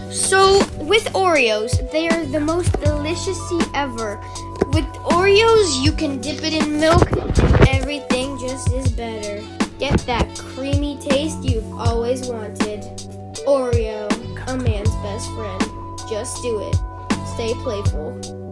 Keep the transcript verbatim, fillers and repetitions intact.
So, with Oreos, they are the most delicious ever. With Oreos, you can dip it in milk, and everything just is better. Get that creamy taste you've always wanted. Oreo, a man's best friend. Just do it. Stay playful.